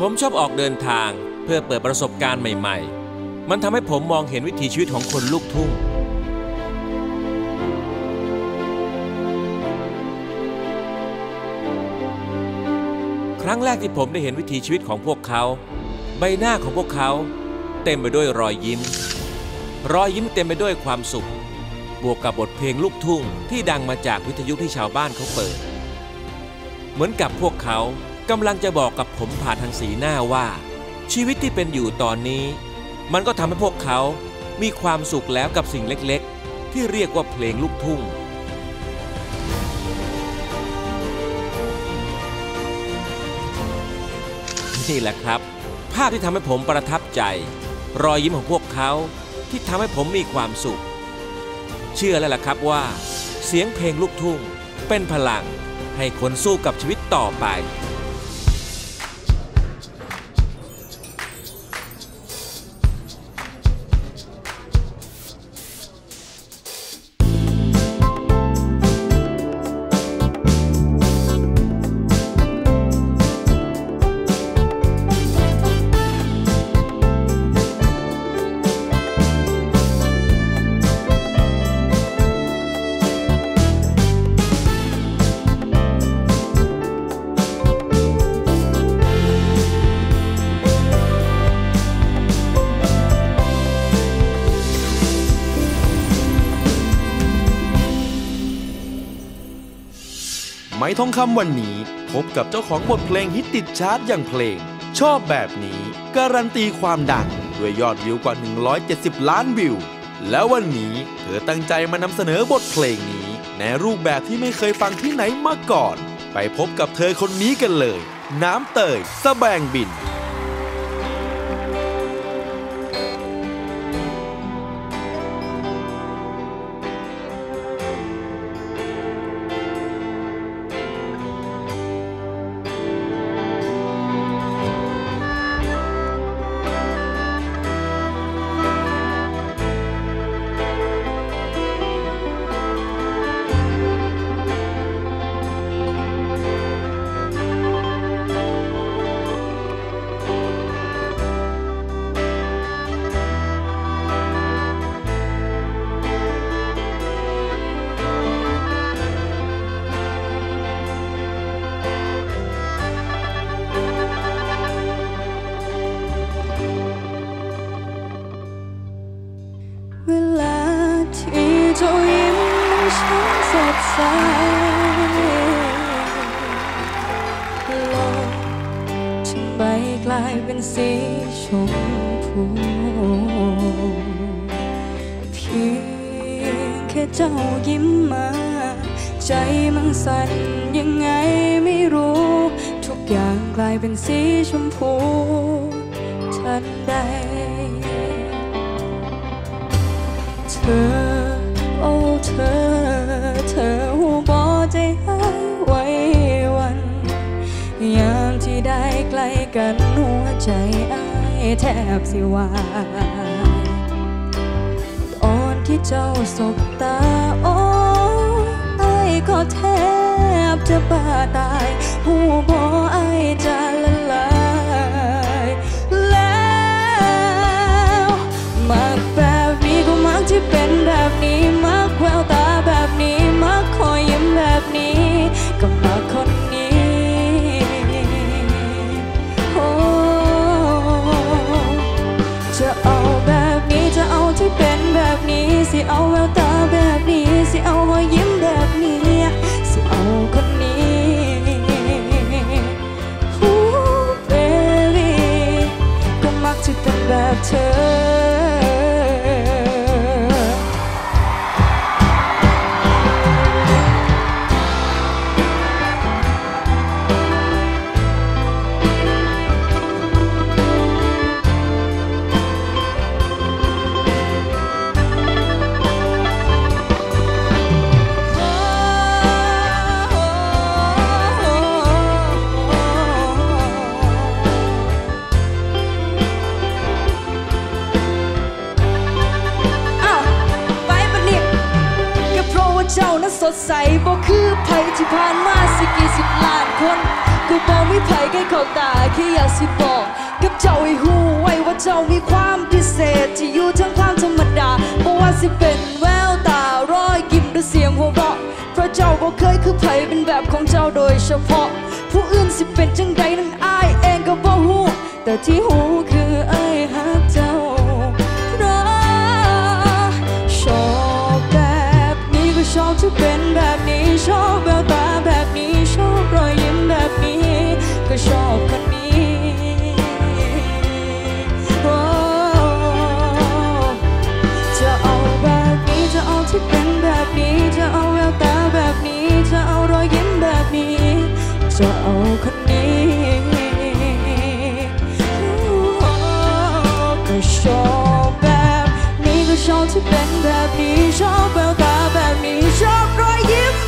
ผมชอบออกเดินทางเพื่อเปิดประสบการณ์ใหม่ๆมันทำให้ผมมองเห็นวิถีชีวิตของคนลูกทุ่งครั้งแรกที่ผมได้เห็นวิถีชีวิตของพวกเขาใบหน้าของพวกเขาเต็มไปด้วยรอยยิ้มเต็มไปด้วยความสุขบวกกับบทเพลงลูกทุ่งที่ดังมาจากวิทยุที่ชาวบ้านเขาเปิดเหมือนกับพวกเขากำลังจะบอกกับผมผ่านทางสีหน้าว่าชีวิตที่เป็นอยู่ตอนนี้มันก็ทำให้พวกเขามีความสุขแล้วกับสิ่งเล็กๆที่เรียกว่าเพลงลูกทุ่งนี่แหละครับภาพที่ทำให้ผมประทับใจรอยยิ้มของพวกเขาที่ทำให้ผมมีความสุขเชื่อแล้วล่ะครับว่าเสียงเพลงลูกทุ่งเป็นพลังให้คนสู้กับชีวิตต่อไปไม้ทองคำวันนี้พบกับเจ้าของบทเพลงฮิตติดชาร์ตอย่างเพลงชอบแบบนี้การันตีความดังด้วยยอดวิวกว่า170ล้านวิวแล้ววันนี้เธอตั้งใจมานำเสนอบทเพลงนี้ในรูปแบบที่ไม่เคยฟังที่ไหนมาก่อนไปพบกับเธอคนนี้กันเลยน้ำเตยสแบงบินกลายเป็นสีชมพูเพียงแค่เจ้ายิ้มมาใจมันสั่นยังไงไม่รู้ทุกอย่างกลายเป็นสีชมพูทันใดเธอโอ้เธอหูบอใจหายไว้วันยามที่ได้ใกล้กันหัวใจอ้ายแทบสิวายตอนที่เจ้าสบตาโอ้อ้ายก็แทบจะบ้าตายหูบออ้ายจะละลายแล้วมักแบบนี้ก็มักที่เป็นแบบนี้มักแววตาแบบนี้มักคอยยิ้มแบบนี้ก็มักคนนี้จะเอาแบบนี้จะเอาที่เป็นแบบนี้สิเอาแววตาแบบนี้สิเอารอยยิ้มแบบนี้สิเอาคนนี้เบบี้ก็มักที่เป็นแบบเธอสดใสบ่คือไผที่ผ่านมาสิกี่สิบล้านคนก็บอกไม่ไผแค่ขอบตาแค่อยากสิบอกกับเจ้าให้หูไว้ว่าเจ้ามีความพิเศษที่อยู่ทั้งความธรรมดาบ่ว่าสิเป็นแววตารอยยิ้มหรือเสียงหัวเราะเพราะเจ้าบ่เคยคือไผเป็นแบบของเจ้าโดยเฉพาะผู้อื่นสิเป็นจังใดนั้นอายเองก็บ่ฮู้แต่ที่ฮู้คืออายฮักเจ้าชอบแบบนี้ก็ชอบที่เป็นแบบนี้ชอบแววตาแบบนี้ชอบรอยยิ้มแบบนี้ก็ชอบคนนี้จะเอาแบบนี้จะเอาที่เป็นแบบนี้จะเอาแววตาแบบนี้จะเอารอยยิ้มแบบนี้จะเอาคนนี้ก็ชอบแบบนี้ก็ชอบที่เป็นแบบนี้ชอบแววตาแบบนี้ชอบรอยยิ้ม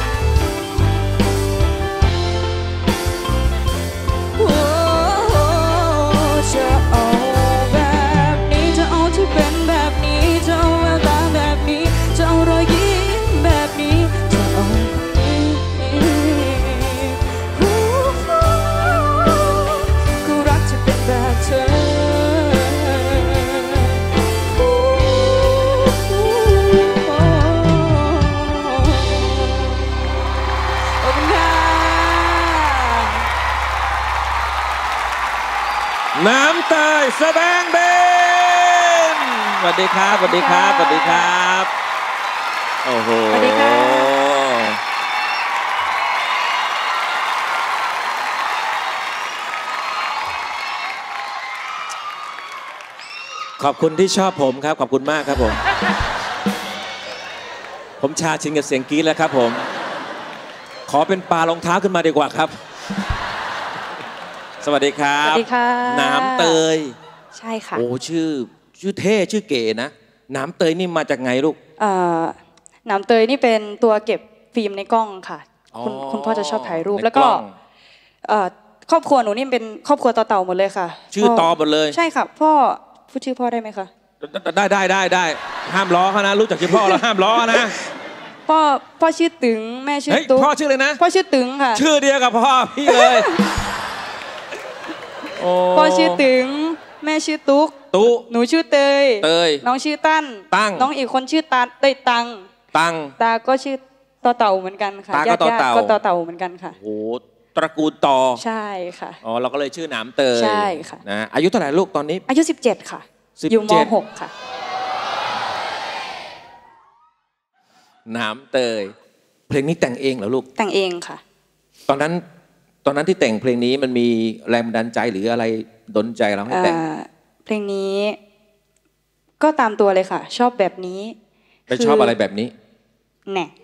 จะเอาแบบนี้จะเอาที่เป็นแบบนี้จะเอาแววตาแบบนี้จะเอารอยยิ้มแบบนี้จะเอาก็รักจะเป็นแบบเธอน้ำเตยแสดงเบนสวัสดีครับสวัสดีครับสวัสดีครับโอ้โหสวัสดีค่ะขอบคุณที่ชอบผมครับขอบคุณมากครับผมผมชาชินกับเสียงกรี๊ดแล้วครับผมขอเป็นปลารองเท้าขึ้นมาดีกว่าครับสวัสดีครับสวัสดีค่ะน้ำเตยใช่ค่ะโอ้ชื่อเท่ชื่อเก๋นะน้ำเตยนี่มาจากไงลูกน้ำเตยนี่เป็นตัวเก็บฟิล์มในกล้องค่ะคุณพ่อจะชอบถ่ายรูปแล้วก็ครอบครัวหนูนี่เป็นครอบครัวต่อเต่าหมดเลยค่ะชื่อต่อหมดเลยใช่ค่ะพ่อพูดชื่อพ่อได้ไหมคะได้ห้ามล้อเขานะรู้จักชื่อพ่อแล้วห้ามล้อนะพ่อชื่อตึงแม่ชื่อตุ๊กพ่อชื่อเลยนะพ่อชื่อตึงค่ะชื่อเดียวกับพ่อพี่เลยพ่อชื่อตึงแม่ชื่อตุ๊กหนูชื่อเตยน้องชื่อตั้งน้องอีกคนชื่อตังตาก็ชื่อต่อเต่าเหมือนกันค่ะญาติก็ต่อเต่าเหมือนกันค่ะโอ้ตระกูลต่อใช่ค่ะอ๋อเราก็เลยชื่อน้ำเตยใช่ค่ะนะอายุเท่าไหร่ลูกตอนนี้อายุ17ค่ะอยู่ม.6 ค่ะน้ำเตยเพลงนี้แต่งเองเหรอลูกแต่งเองค่ะตอนนั้นที่แต่งเพลงนี้มันมีแรงบันดาลใจหรืออะไรดลใจเราให้แต่งเพลงนี้ก็ตามตัวเลยค่ะชอบแบบนี้ไม่ชอบอะไรแบบนี้แน่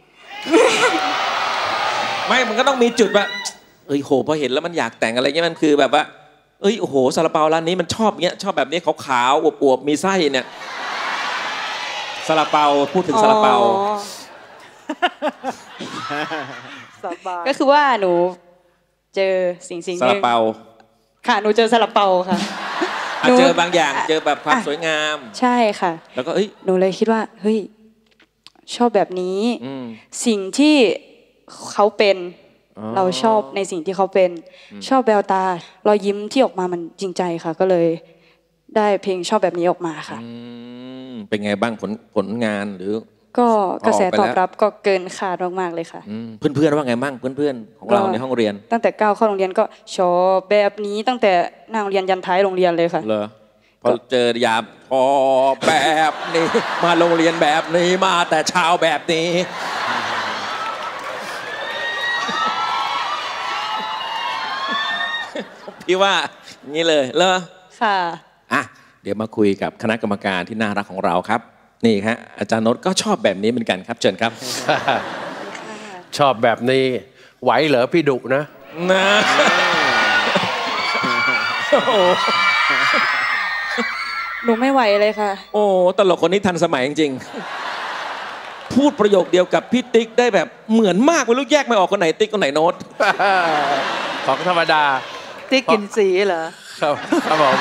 ไม่มันก็ต้องมีจุดว่าโหพอเห็นแล้วมันอยากแต่งอะไรเงี้ยมันคือแบบว่าโอ้โหซาลาเปาร้านนี้มันชอบเงี้ยชอบแบบนี้ขาวๆอวบๆมีไส้เนี่ยซาลาเปาพูดถึงซาลาเปาก็คือว่าหนูเจอสิ่งซาลาเปาค่ะหนูเจอซาลาเปาค่ะเจอบางอย่างเจอแบบความสวยงามใช่ค่ะแล้วก็หนูเลยคิดว่าเฮ้ยชอบแบบนี้สิ่งที่เขาเป็นเราชอบในสิ่งที่เขาเป็นชอบแววตารอยยิ้มที่ออกมามันจริงใจค่ะก็เลยได้เพลงชอบแบบนี้ออกมาค่ะเป็นไงบ้างผลงานหรือก็กระแสตอบรับก็เกินคาดมากๆเลยค่ะเพื่อนๆว่าไงบ้างเพื่อนๆของเราในห้องเรียนตั้งแต่ก้าวเข้าโรงเรียนก็ชอบแบบนี้ตั้งแต่หน้าโรงเรียนยันท้ายโรงเรียนเลยค่ะเหรอพอเจอยามพอแบบนี้มาโรงเรียนแบบนี้มาแต่เช้าแบบนี้พี่ว่าอย่างนี้เลยเหรอค่ะเดี๋ยวมาคุยกับคณะกรรมการที่น่ารักของเราครับนี่ฮะอาจารย์นฤก็ชอบแบบนี้เหมือนกันครับเชิญครับชอบแบบนี้ไหวเหรอพี่ดุนะหนูไม่ไหวเลยค่ะโอ้ตลกคนนี้ทันสมัยจริงๆพูดประโยคเดียวกับพี่ติ๊กได้แบบเหมือนมากไม่รู้แยกไม่ออกคนไหนติ๊กคนไหนโน้ตของธรรมดาติ๊กกินสีเหรอครับผม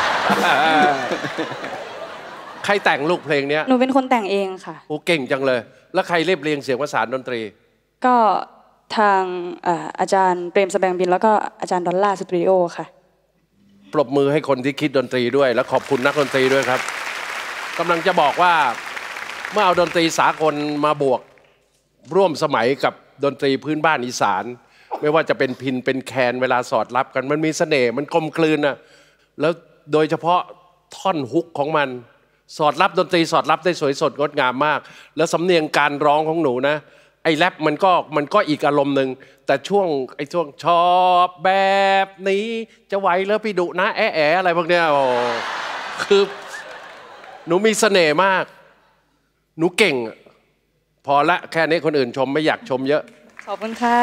ใครแต่งลูกเพลงนี้หนูเป็นคนแต่งเองค่ะโอ้เก่งจังเลยแล้วใครเรียบเรียงเสียงประสานดนตรีก็ทางอาจารย์เปรมแสดงบินแล้วก็อาจารย์ดอลลาร์สตูดิโอค่ะปรบมือให้คนที่คิดดนตรีด้วยและขอบคุณนักดนตรีด้วยครับกำลังจะบอกว่าเมื่อเอาดนตรีสากลมาบวกร่วมสมัยกับดนตรีพื้นบ้านอีสานไม่ว่าจะเป็นพิณเป็นแคนเวลาสอดรับกันมันมีเสน่ห์มันกลมกลืนนะแล้วโดยเฉพาะท่อนฮุกของมันสอดรับดนตรีสอดรับได้สวยสดงดงามมากแล้วสำเนียงการร้องของหนูนะไอ้แรปมันก็อีกอารมณ์หนึ่งแต่ช่วงชอบแบบนี้จะไหวแล้วพี่ดุนะแอะแอะอะไรพวกเนี้ยคือหนูมีเสน่ห์มากหนูเก่งพอละแค่นี้คนอื่นชมไม่อยากชมเยอะขอบคุณค่ะ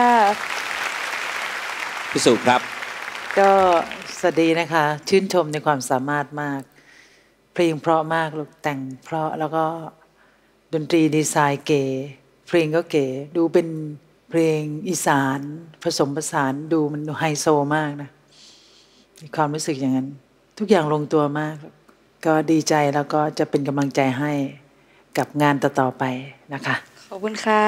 พี่สุครับก็สวัสดีนะคะชื่นชมในความสามารถมากเพลงเพราะมากลูกแต่งเพราะแล้วก็ดนตรีดีไซน์เก๋เพลงก็เก๋ดูเป็นเพลงอีสานผสมผสานดูมันไฮโซมากนะมีความรู้สึกอย่างนั้นทุกอย่างลงตัวมากก็ดีใจแล้วก็จะเป็นกำลังใจให้กับงานต่อๆไปนะคะขอบคุณค่ะ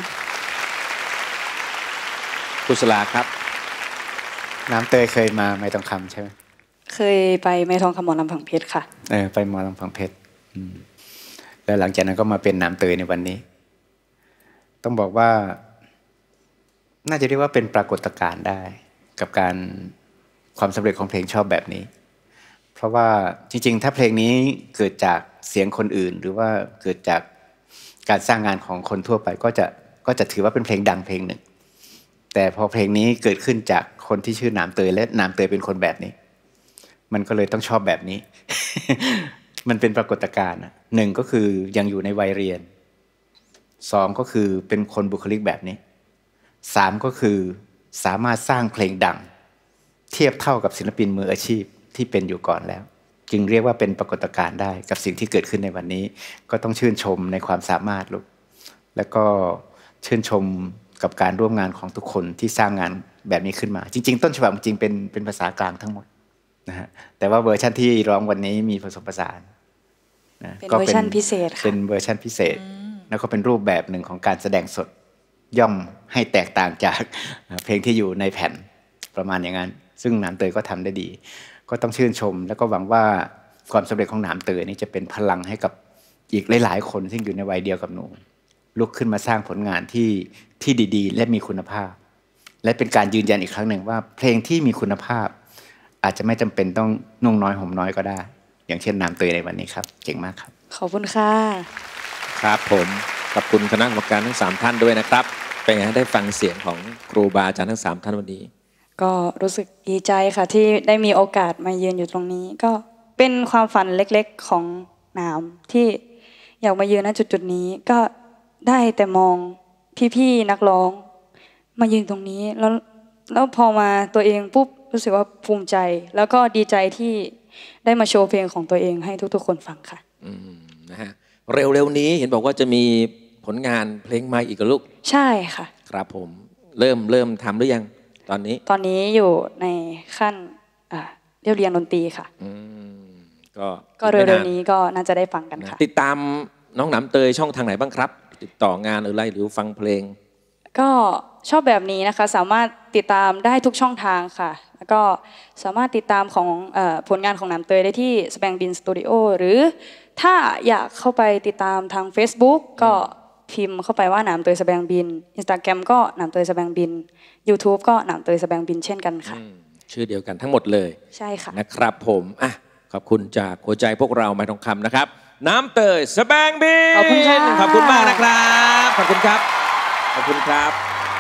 กุศลาครับน้ำเตยเคยมาไม้ทองคำใช่ไหมเคยไปไม้ทองคำหมอลำพังเพชรค่ะไปหมอลำพังเพชรแล้วหลังจากนั้นก็มาเป็นน้ำเตยในวันนี้ต้องบอกว่าน่าจะเรียกว่าเป็นปรากฏการณ์ได้กับการความสำเร็จของเพลงชอบแบบนี้เพราะว่าจริงๆถ้าเพลงนี้เกิดจากเสียงคนอื่นหรือว่าเกิดจากการสร้างงานของคนทั่วไปก็จะถือว่าเป็นเพลงดังเพลงหนึ่งแต่พอเพลงนี้เกิดขึ้นจากคนที่ชื่อน้ำเตยและน้ำเตยเป็นคนแบบนี้มันก็เลยต้องชอบแบบนี้ มันเป็นปรากฏการณ์หนึ่งก็คือยังอยู่ในวัยเรียนสองก็คือเป็นคนบุคลิกแบบนี้สามก็คือสามารถสร้างเพลงดังเทียบเท่ากับศิลปินมืออาชีพที่เป็นอยู่ก่อนแล้วจึงเรียกว่าเป็นปรากฏการณ์ได้กับสิ่งที่เกิดขึ้นในวันนี้ก็ต้องชื่นชมในความสามารถลูกแล้วก็ชื่นชมกับการร่วมงานของทุกคนที่สร้างงานแบบนี้ขึ้นมาจริงๆต้นฉบับจริงเป็นภาษากลางทั้งหมดนะฮะแต่ว่าเวอร์ชันที่ร้องวันนี้มีผสมผสานนะเป็นเวอร์ชันพิเศษค่ะเป็นเวอร์ชันพิเศษแล้วก็เป็นรูปแบบหนึ่งของการแสดงสดย่อมให้แตกต่างจากเพลงที่อยู่ในแผ่นประมาณอย่างนั้นซึ่งหนามเตยก็ทำได้ดีก็ต้องชื่นชมแล้วก็หวังว่าความสำเร็จของหนามเตยนี้จะเป็นพลังให้กับอีกหลายๆคนที่อยู่ในวัยเดียวกับหนูลุกขึ้นมาสร้างผลงานที่ดีๆและมีคุณภาพและเป็นการยืนยันอีกครั้งหนึ่งว่าเพลงที่มีคุณภาพอาจจะไม่จำเป็นต้องนุ่งน้อยห่มน้อยก็ได้อย่างเช่นหนามเตยในวันนี้ครับเก่งมากครับขอบคุณค่ะครับผมขอบคุณคณะกรรมการทั้ง3ท่านด้วยนะครับเป็นไงได้ฟังเสียงของครูบาอาจารย์ทั้ง3ท่านวันนี้ก็รู้สึกดีใจค่ะที่ได้มีโอกาสมายืนอยู่ตรงนี้ก็เป็นความฝันเล็กๆของน้ำที่อยากมายืนณจุดๆนี้ก็ได้แต่มองพี่ๆนักร้องมายืนตรงนี้แล้วพอมาตัวเองปุ๊บรู้สึกว่าภูมิใจแล้วก็ดีใจที่ได้มาโชว์เพลงของตัวเองให้ทุกๆคนฟังค่ะนะฮะเร็วๆนี้เห็นบอกว่าจะมีผลงานเพลงใหม่อีกลูกใช่ค่ะครับผมเริ่มทำหรือยังตอนนี้อยู่ในขั้นเรียนดนตรีค่ะก็เร็วๆนี้ก็น่าจะได้ฟังกันค่ะติดตามน้องหนำเตยช่องทางไหนบ้างครับติดต่องานหรือฟังเพลงก็ชอบแบบนี้นะคะสามารถติดตามได้ทุกช่องทางค่ะแล้วก็สามารถติดตามของผลงานของหนำเตยได้ที่ Spang Bin Studio หรือถ้าอยากเข้าไปติดตามทาง Facebook ก็พิมพ์เข้าไปว่าหนำเตย Spang Bin Instagram ก็หนำเตย Spang Bin YouTube ก็หนำเตย Spang Bin เช่นกันค่ะชื่อเดียวกันทั้งหมดเลยใช่ค่ะนะครับผมขอบคุณจากหัวใจพวกเราไม้ทองคำนะครับน้ำเตย Spang Bin ขอบคุณค่ะขอบคุณมากนะครับขอบคุณครับขอบคุณครับ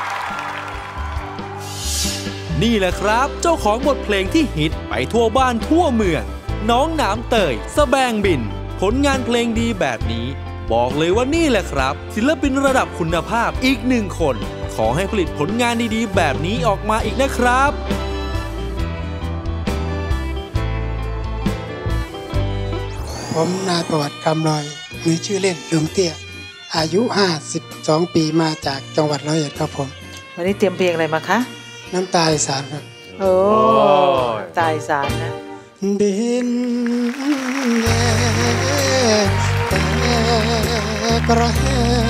นี่แหละครับเจ้าของบทเพลงที่ฮิตไปทั่วบ้านทั่วเมืองน้องหนามเตยสแบงบินผลงานเพลงดีแบบนี้บอกเลยว่านี่แหละครับศิลปินระดับคุณภาพอีกหนึ่งคนขอให้ผลิตผลงานดีๆแบบนี้ออกมาอีกนะครับผมนายประวัติคำลอยมีชื่อเล่นลุงเตี้ยอายุ52 ปีมาจากจังหวัดร้อยเอ็ดครับผมวันนี้เตรียมเพลงอะไรมาคะน้ำตาอีสานครับโอ้ตาอีสานนะบินแย่แต่กระแห